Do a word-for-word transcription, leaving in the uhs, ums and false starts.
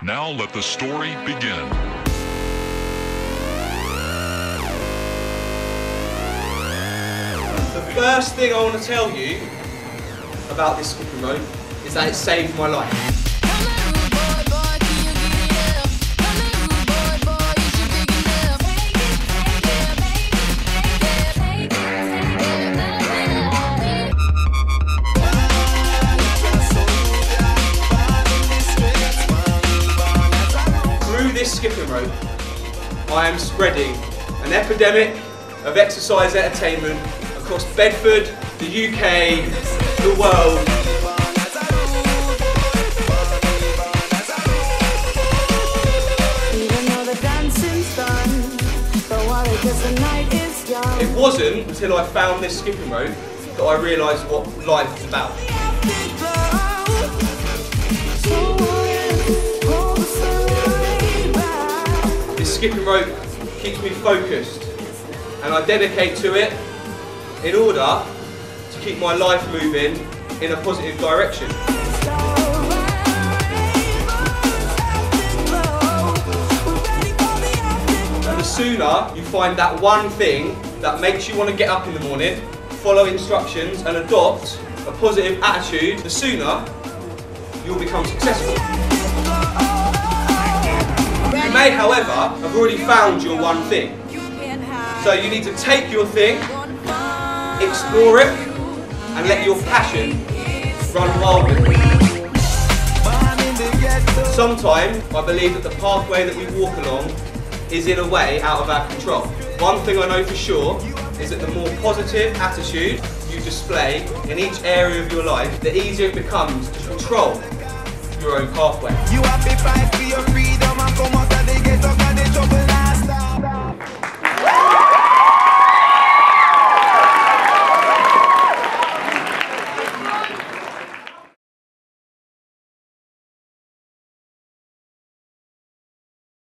Now let the story begin. The first thing I want to tell you about this skipping rope is that it saved my life. Through this skipping rope, I am spreading an epidemic of exercise entertainment across Bedford, the U K, the world. It wasn't until I found this skipping rope that I realised what life is about. This skipping rope keeps me focused, and I dedicate to it in order to keep my life moving in a positive direction. And the sooner you find that one thing that makes you want to get up in the morning, follow instructions and adopt a positive attitude, the sooner you'll become successful. You may, however, have already found your one thing. So you need to take your thing, explore it, and let your passion run wild with it. Sometimes I believe that the pathway that we walk along is in a way out of our control. One thing I know for sure is that the more positive attitude you display in each area of your life, the easier it becomes to control your own pathway. You have to fight for your freedom and come out